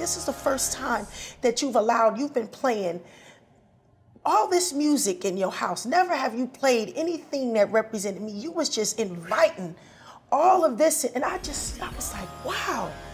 this is the first time that you've been playing all this music in your house. Never have you played anything that represented me. You was just inviting all of this. And I was like, wow.